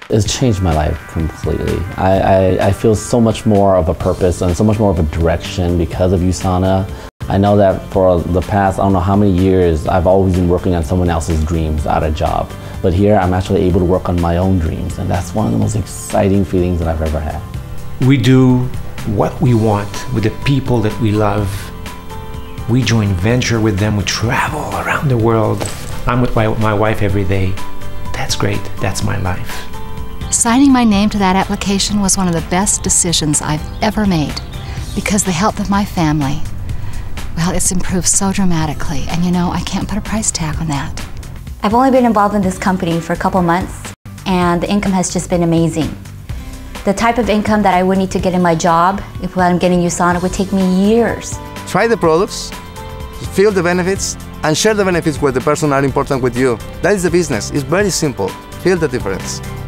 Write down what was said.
It's changed my life completely. I feel so much more of a purpose and so much more of a direction because of USANA. I know that for the past, I don't know how many years, I've always been working on someone else's dreams at a job. But here, I'm actually able to work on my own dreams, and that's one of the most exciting feelings that I've ever had. We do what we want with the people that we love. We join venture with them, we travel around the world. I'm with my wife every day. That's great, that's my life. Signing my name to that application was one of the best decisions I've ever made because the health of my family, well, it's improved so dramatically, and you know, I can't put a price tag on that. I've only been involved in this company for a couple months, and the income has just been amazing. The type of income that I would need to get in my job, if I'm getting USANA, would take me years. Try the products, feel the benefits, and share the benefits with the person that are important with you. That is the business. It's very simple. Feel the difference.